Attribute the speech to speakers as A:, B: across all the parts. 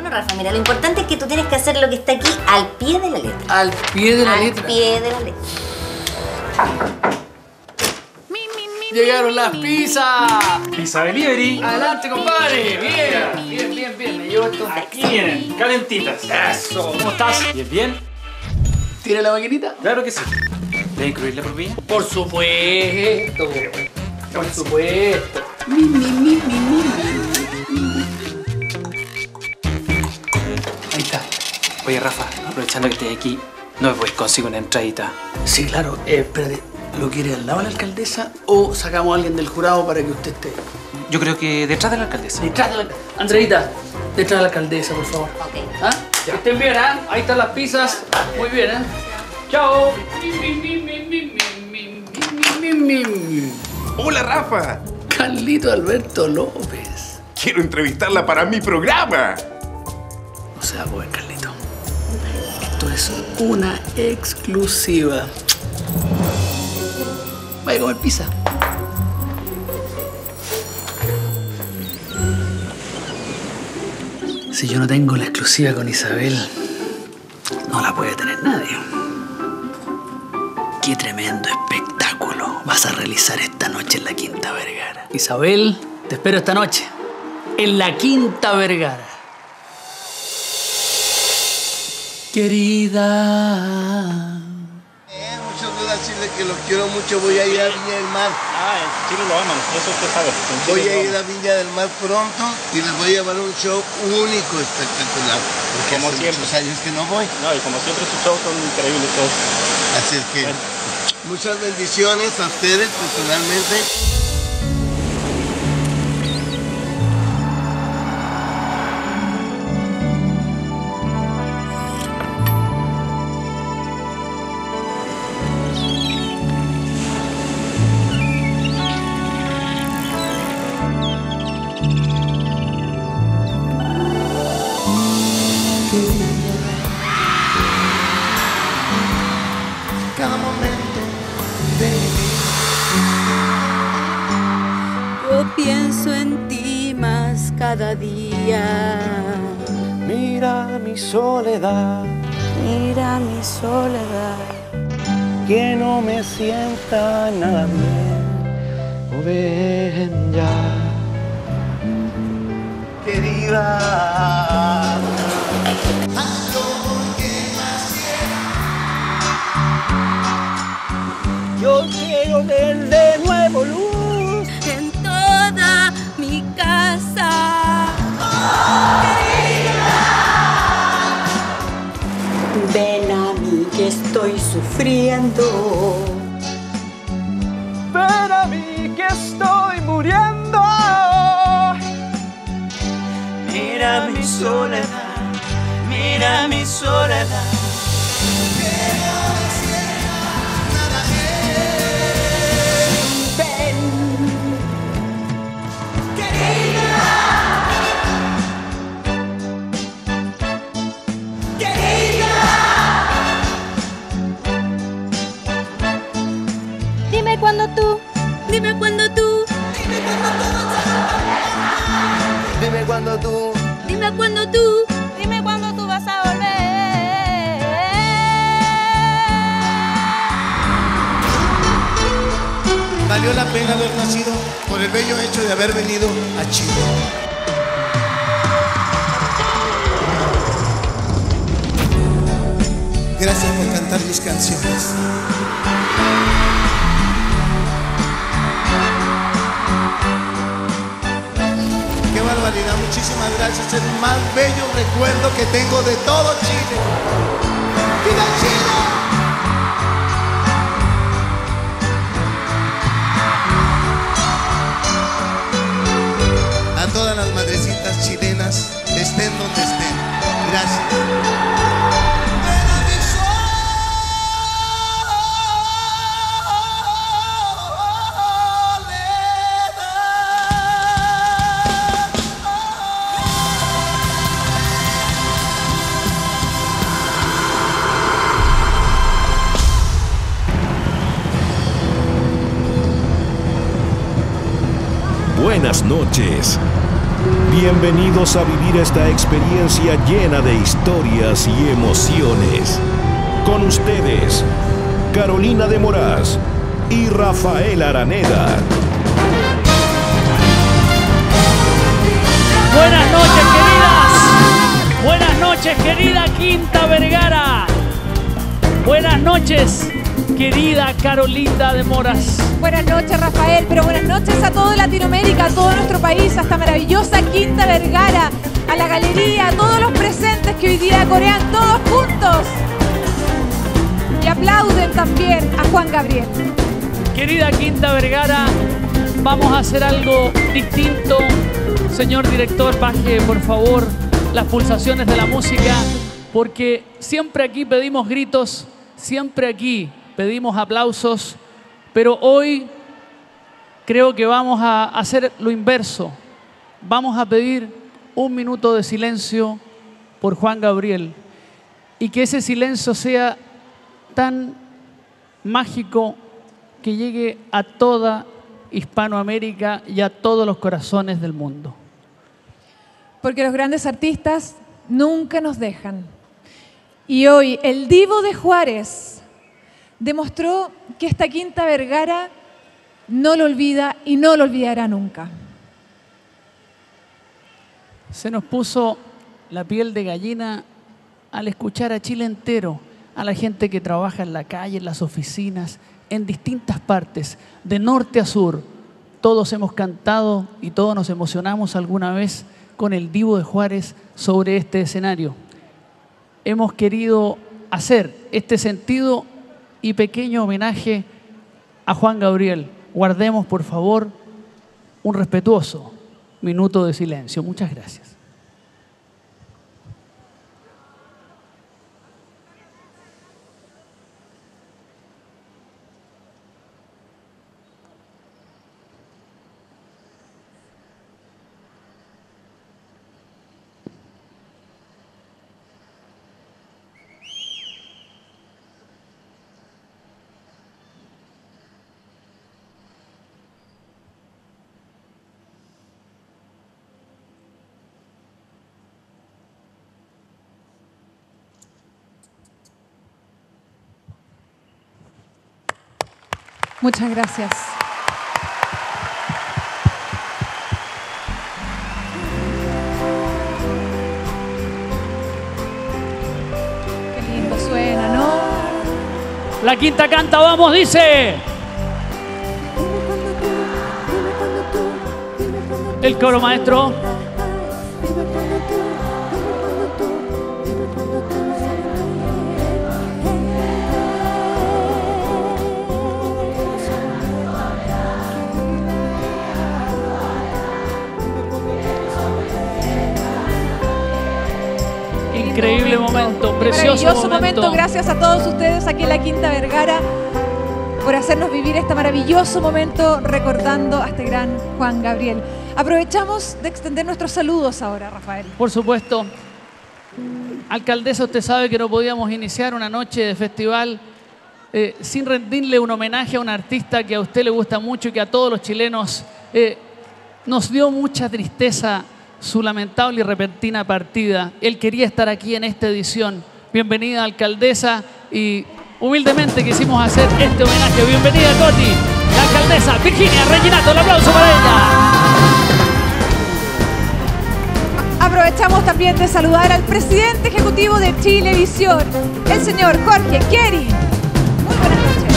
A: Bueno, Rafa, mira, lo importante es que tú tienes que hacer lo que está aquí al pie de la letra.
B: ¿Al pie de la letra?
A: Al pie de la letra.
B: ¡Llegaron las pizzas!
C: Pizza Delivery.
B: ¡Adelante, compadre! Bien. Me llevo esto.
C: Aquí vienen, calentitas.
B: ¡Eso!
C: ¿Cómo estás? ¿Bien?
B: ¿Tiene la maquinita?
C: Claro que sí. ¿Debe incluir la propina?
B: Por supuesto. Por supuesto. Ahí está.
C: Oye, Rafa, aprovechando que estoy aquí, ¿no me puedes conseguir una entradita?
B: Sí, claro. Espérate. ¿Lo quiere al lado de la alcaldesa o sacamos a alguien del jurado para que usted esté?
C: Yo creo que detrás de la alcaldesa.
B: Detrás de la... Andreita, detrás de la alcaldesa, por favor.
A: Ok.
B: ¿Ah? Que estén bien, ¿ah? Ahí están las pizzas. Muy bien, ¿eh? ¡Chao!
D: Hola, Rafa.
B: Carlito Alberto López.
D: Quiero entrevistarla para mi programa.
B: No se va a poder, Carlito. Esto es una exclusiva. Vaya a comer pizza. Si yo no tengo la exclusiva con Isabel, no la puede tener nadie. Qué tremendo espectáculo vas a realizar esta noche en la Quinta Vergara. Isabel, te espero esta noche en la Quinta Vergara. Querida.
E: Muchos de decirle que los quiero mucho. Voy a ir a Viña del Mar.
F: En Chile lo aman, eso usted sabe.
E: Voy a ir a Viña del Mar pronto y les voy a llevar un show único, espectacular. Porque
F: Como
E: hace
F: siempre.
E: muchos años que no voy.
F: No, y como siempre sus shows son increíbles todos.
E: Así es que muchas bendiciones a ustedes personalmente. Cada momento de
G: Yo pienso en ti más cada día.
H: Mira mi soledad,
G: Mira mi soledad.
H: que no me sienta nada bien. Oh, ven ya,
E: querida.
H: yo quiero ver de nuevo luz.
G: En toda mi casa. Ven a mí que estoy sufriendo.
H: Ven a mí que estoy muriendo.
E: Mira mi soledad, mira mi soledad.
G: Dime cuándo tú. Dime cuándo tú.
E: Dime cuándo tú.
G: Dime cuándo tú. Dime cuándo tú vas a volver.
E: Valió la pena haber nacido por el bello hecho de haber venido a Chile. Gracias por cantar mis canciones. Qué barbaridad, muchísimas gracias. Es el más bello recuerdo que tengo de todo Chile. ¡Viva Chile! A todas las madrecitas chilenas, estén donde estén. Gracias.
I: Buenas noches. Bienvenidos a vivir esta experiencia llena de historias y emociones. Con ustedes, Carolina de Moraz y Rafael Araneda.
J: Buenas noches, queridas. Buenas noches, querida Quinta Vergara. Buenas noches, querida Carolina de Moraz.
K: Buenas noches, Rafael, pero buenas noches a toda Latinoamérica, a todo nuestro país, a esta maravillosa Quinta Vergara, a la galería, a todos los presentes que hoy día corean todos juntos. Y aplauden también a Juan Gabriel.
J: Querida Quinta Vergara, vamos a hacer algo distinto. Señor director, baje por favor las pulsaciones de la música, porque siempre aquí pedimos gritos, siempre aquí pedimos aplausos, pero hoy creo que vamos a hacer lo inverso. Vamos a pedir un minuto de silencio por Juan Gabriel y que ese silencio sea tan mágico que llegue a toda Hispanoamérica y a todos los corazones del mundo.
K: Porque los grandes artistas nunca nos dejan. Y hoy el Divo de Juárez demostró que esta Quinta Vergara no lo olvida y no lo olvidará nunca.
J: Se nos puso la piel de gallina al escuchar a Chile entero, a la gente que trabaja en la calle, en las oficinas, en distintas partes, de norte a sur. Todos hemos cantado y todos nos emocionamos alguna vez con el Divo de Juárez sobre este escenario. Hemos querido hacer este sentido y pequeño homenaje a Juan Gabriel. Guardemos, por favor, un respetuoso minuto de silencio. Muchas gracias.
K: Muchas gracias. Qué lindo suena, ¿no?
J: La Quinta canta, vamos, dice. El coro, maestro. Increíble momento, precioso momento.
K: Gracias a todos ustedes aquí en la Quinta Vergara por hacernos vivir este maravilloso momento recordando a este gran Juan Gabriel. Aprovechamos de extender nuestros saludos ahora, Rafael.
J: Por supuesto. Alcaldesa, usted sabe que no podíamos iniciar una noche de festival sin rendirle un homenaje a un artista que a usted le gusta mucho y que a todos los chilenos nos dio mucha tristeza su lamentable y repentina partida. Él quería estar aquí en esta edición. Bienvenida, alcaldesa, y humildemente quisimos hacer este homenaje. Bienvenida, Coti, la alcaldesa Virginia Reginato. El aplauso para ella.
K: Aprovechamos también de saludar al presidente ejecutivo de Chilevisión, el señor Jorge Keri. Muy buenas noches.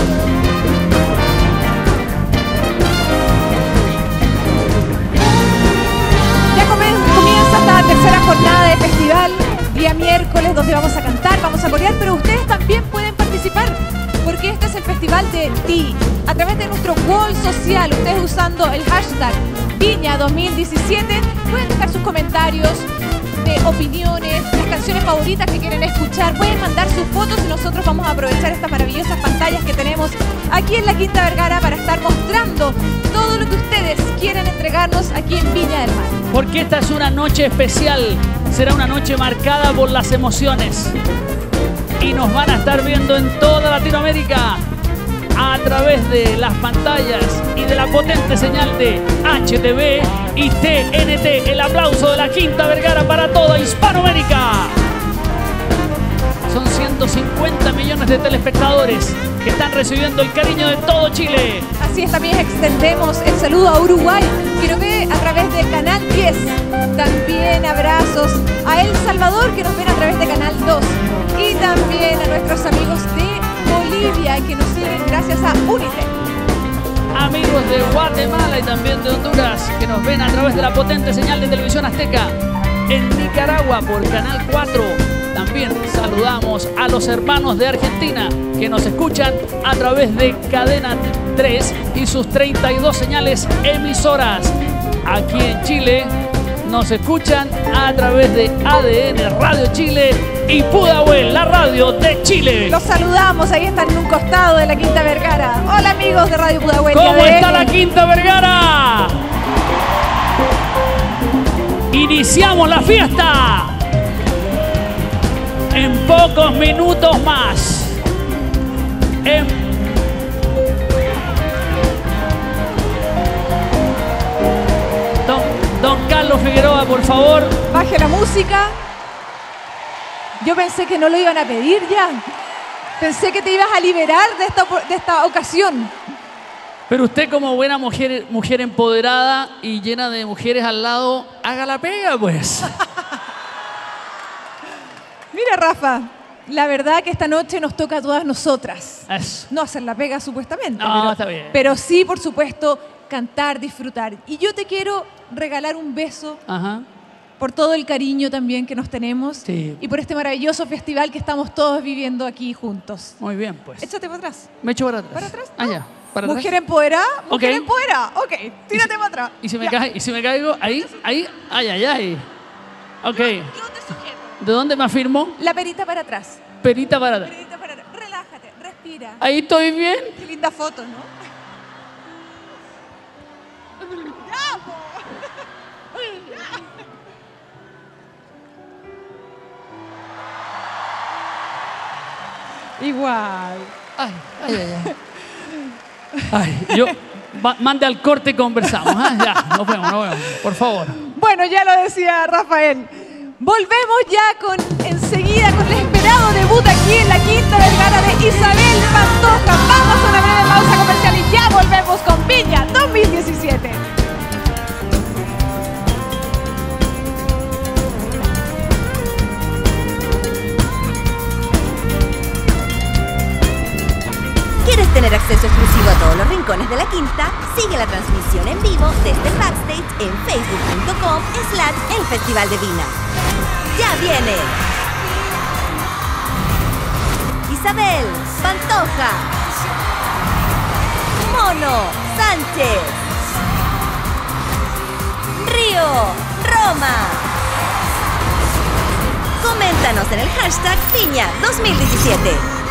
K: Comienza esta tercera jornada de festival, día miércoles, donde vamos a cantar, vamos a corear, pero ustedes también pueden participar, porque este es el festival de ti. A través de nuestro wall social, ustedes usando el hashtag Viña 2017, pueden dejar sus comentarios de opiniones, las canciones favoritas que quieren escuchar, pueden mandar sus fotos y nosotros vamos a aprovechar estas maravillosas pantallas que tenemos aquí en la Quinta Vergara para estar mostrando todo lo que ustedes quieren entregarnos aquí en Viña del Mar.
J: Porque esta es una noche especial, será una noche marcada por las emociones y nos van a estar viendo en toda Latinoamérica. a través de las pantallas y de la potente señal de HTV y TNT. El aplauso de la Quinta Vergara para toda Hispanoamérica. Son 150 millones de telespectadores que están recibiendo el cariño de todo Chile.
K: Así es, también extendemos el saludo a Uruguay, que nos ve a través de Canal 10. También abrazos a El Salvador, que nos ven a través de Canal 2. Y también a nuestros amigos de Bolivia, que nos siguen gracias a Unitel.
J: Amigos de Guatemala y también de Honduras, que nos ven a través de la potente señal de Televisión Azteca. En Nicaragua por Canal 4. También saludamos a los hermanos de Argentina que nos escuchan a través de Cadena 3 y sus 32 señales emisoras. Aquí en Chile nos escuchan a través de ADN Radio Chile y Pudahuel, la radio de Chile.
K: Los saludamos, ahí están en un costado de la Quinta Vergara. Hola amigos de Radio Pudahuel.
J: ¿Cómo está la Quinta Vergara? Iniciamos la fiesta. En pocos minutos más. Don Carlos Figueroa, por favor.
K: Baje la música. Yo pensé que no lo iban a pedir ya. Pensé que te ibas a liberar de esta ocasión.
J: Pero usted como buena mujer empoderada y llena de mujeres al lado, haga la pega, pues.
K: Mira, Rafa, la verdad que esta noche nos toca a todas nosotras.
J: Eso.
K: No hacer la pega, supuestamente.
J: No, está bien.
K: Pero sí, por supuesto, cantar, disfrutar. Y yo te quiero regalar un beso.
J: Ajá.
K: Por todo el cariño también que nos tenemos.
J: Sí.
K: Y por este maravilloso festival que estamos todos viviendo aquí juntos.
J: Muy bien, pues.
K: Échate para atrás.
J: Me echo para atrás.
K: ¿Para atrás?
J: Ah, ya. ¿Para
K: Mujer
J: atrás?
K: empoderada, mujer
J: Ok.
K: empoderada. Ok, tírate para atrás.
J: ¿Y si me
K: Ya.
J: cae, y si me caigo? Ahí, ay, ay. Ok.
K: Yo te sujeto.
J: ¿De dónde me afirmo?
K: La perita para atrás.
J: Perita para atrás.
K: Perita para atrás. Relájate, respira.
J: Ahí estoy bien.
K: Qué linda foto, ¿no? ¡Ya, po! Igual.
J: Ay. Ay, yo mande al corte y conversamos. ¿Ah? Ya, nos vemos, por favor.
K: Bueno, ya lo decía Rafael. Volvemos ya enseguida con el esperado debut aquí en la Quinta Vergara de Isabel Pantoja. Vamos a una breve pausa comercial y ya volvemos con Viña 2017.
A: ¿Quieres tener acceso exclusivo a todos los rincones de la Quinta? Sigue la transmisión en vivo desde el backstage en facebook.com/el Festival de Vina. ¡Ya viene! Isabel Pantoja, Mono Sánchez, Río Roma. Coméntanos en el hashtag Viña 2017.